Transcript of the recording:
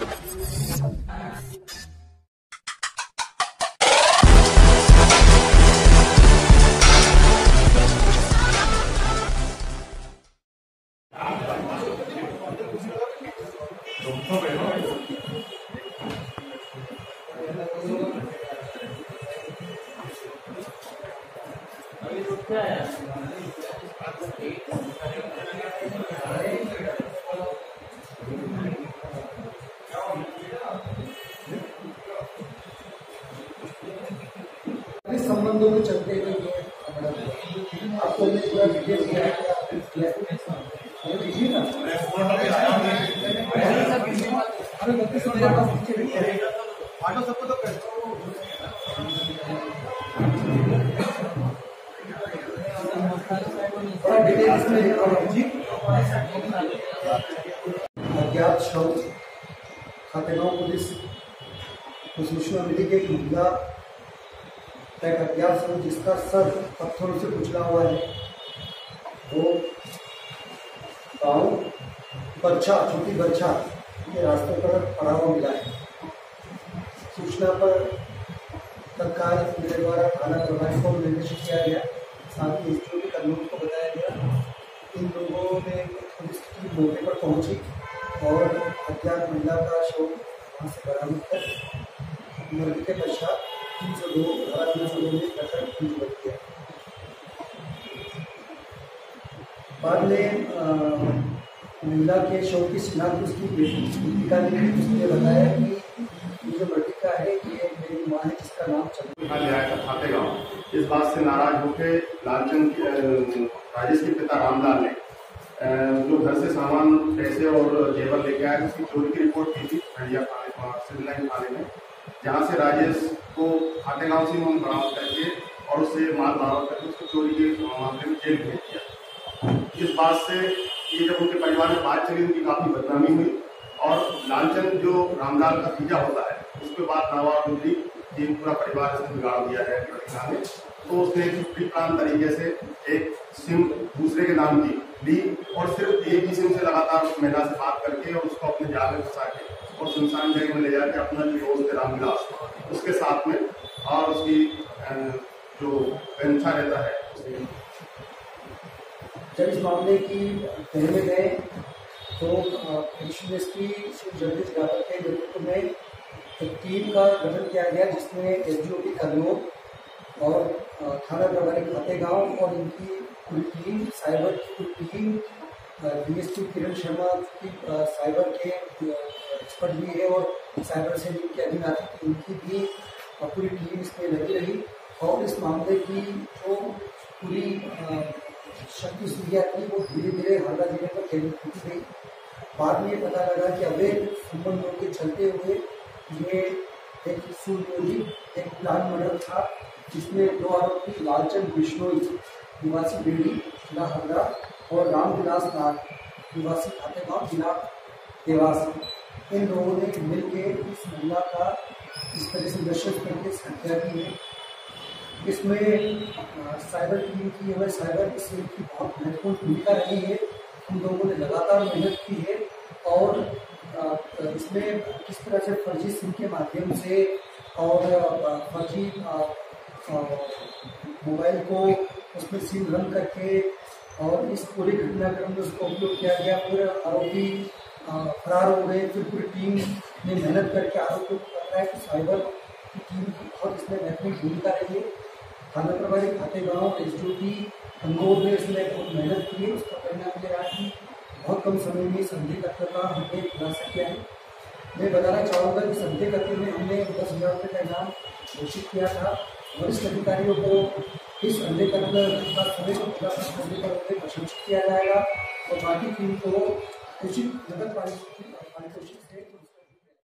संबंधों में चलते हुए आपको पूरा डिटेल दिया ऑटो सबको तो अज्ञात शव खातेगांव पुलिस को सूचना मिली कि महिला एक अज्ञात शव जिसका सर पत्थरों से कुचला हुआ है वो गाँव बच्चा छोटी बच्चा के रास्ते पर पड़ा हुआ मिला है। सूचना पर तत्काल मेरे द्वारा थाना प्रभारी को निर्देशित किया गया, साथ ही एसडीओ कर्मियों को बताया गया। इन लोगों ने पुलिस की मौके पर पहुंची और अज्ञात महिला का शव वहाँ से बरामद कर मृत्यु के पश्चात 302 धारा 302 में प्रकरण पंजीबद्ध किया। बाद में महिला के शव की शिनाख्त उसकी मृतिका ने उसने बताया कि ये जो मृतिका है ये मेरी माँ है जिसका नाम खातेगांव। इस बात से नाराज होकर लालचंद राजेश के पिता रामलाल ने जो घर से सामान पैसे और जेवर लेके आया उसकी चोरी की रिपोर्ट की थी सिविल लाइन थाने में, जहाँ से राजेश को खातेगांव से बरामद करके और उससे माल बरामद करके उसको चोरी के मामले में जेल भेज दिया। इस बात से ये जब उनके परिवार में बात चली उनकी काफी बदनामी हुई और लालचंद जो रामलाल का भतीजा होता है उसके बाद दावा गुजरी कि पूरा परिवार इसने बिगाड़ दिया है लड़का ने, तो उसने प्री प्लान तरीके से एक सिम दूसरे के नाम की ली और सिर्फ एक ही सिम से लगातार उस महिला से बात करके और उसको अपने जाल में फंसा के और सुनसान जगह में ले जाके अपना जो दोस्त रामविलास उसके साथ में और उसकी जो पेंशा रहता है। जब इस मामले की पहले गए तो एडिशनल एसपी श्री जगदीश रावत के नेतृत्व में एक टीम का गठन किया गया जिसमें एसडीओपी कर्मियों और थाना प्रभारी खातेगांव और इनकी पूरी टीम, साइबर की पूरी टीम, डीएसपी किरण शर्मा की साइबर के एक्सपर्ट भी है और साइबर सेल के अधीन आती थी, उनकी भी पूरी टीम इसमें लगी रही और इस मामले की जो पूरी शक्ति सुविधा थी वो धीरे धीरे हावड़ा जिले पर केंद्रित होती गई। बाद में ये पता लगा कि अवैध संबंधों के चलते हुए ये एक सुनियोजित एक प्लान मर्डर था जिसमें दो आरोपी लालचंद बिश्नोई निवासी बेड़ी जिला हावड़ा और रामविलास नाथ निवासी खातेगांव जिला देवास, इन लोगों ने मिलकर इस महिला का इस तरह से नशे करके हत्या की है। इसमें साइबर टीम की और साइबर सेल की बहुत महत्वपूर्ण भूमिका रही है। हम लोगों ने लगातार मेहनत की है और इसमें किस तरह से फर्जी सिम के माध्यम से और फर्जी मोबाइल को उसमें सिम रन करके और इस पूरी घटनाक्रम में उसका उपयोग किया गया। पूरे आरोपी फरार हो गए। फिर पूरी टीम ने मेहनत करके आरोपी को पकड़ा है। तो साइबर की टीम की बहुत इसमें महत्वपूर्ण भूमिका रही है। थाना प्रभारी खातेगांव एसडीओपी अंगोर ने इसमें बहुत मेहनत की है। उसका परिणाम यह रहा कि बहुत कम समय में संदेहकर्ता का हमने खुलासा किया है। मैं बताना चाहूँगा कि संदेहकर्ता में हमने 10,000 रुपये का इनाम घोषित किया था। वरिष्ठ अधिकारियों को इस संदेहकर्ता समय को पूरा करने पर प्रशिक्षित किया जाएगा और बाकी टीम को उचित नकद पाने की कोशिश